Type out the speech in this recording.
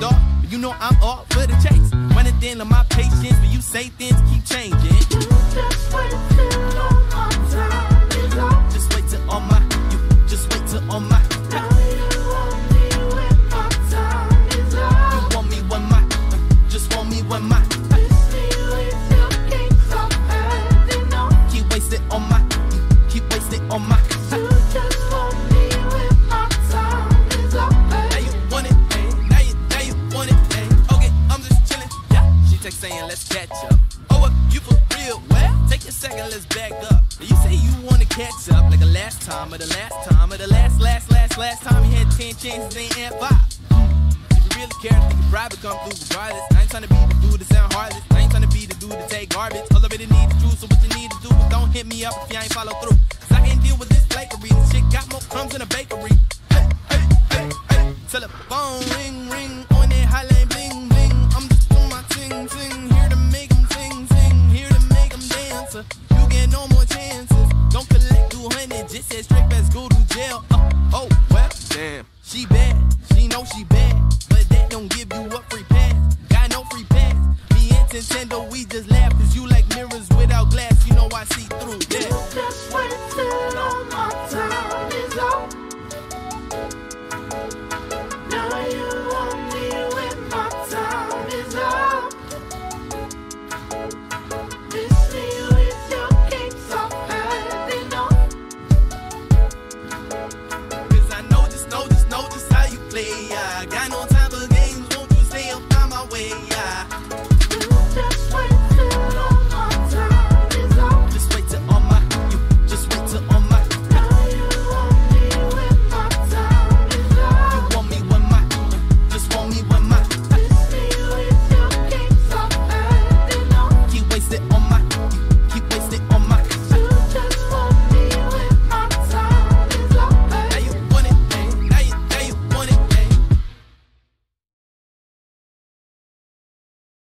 off, but you know I'm all for the chase. Running thin on my patience, but you say things keep changing. You just wait till all my time is up. Just wait till all my, you just wait till all my. Now you want me when my time is up. You want me when my, just want me when my. Miss me with your games, I'm heading on. Keep wasting on my, keep wasting on my. You just want me when my time is up. Now you want it, hey. Now you want it, hey. Okay, I'm just chilling, yeah. She text saying let's catch up. Oh, what, you for real? Well, take a second, let's back up. You say you wanna catch up like the last time, or the last time, or the last time you had 10 chances, ain't had 5. If you really care, think you probably come through regardless. I ain't tryna be the dude that sound heartless. I ain't tryna be the dude that take garbage. All I really need is truth, so what you need to do is don't hit me up if you ain't follow through. Cause I can't deal with this flakery. This shit got more crumbs in a bakery. Hey, hey, hey, hey. Telephone ring, ring, on that hotline bling, bling. I'm just doing my ting, ting. Here to make them sing, sing. Here to make them dance. You get no more chances. Don't collect 200, just as strict as go to jail. Oh, well, damn. She bad, she know she bad. But that don't give you a free pass. Got no free pass. Me and Nintendo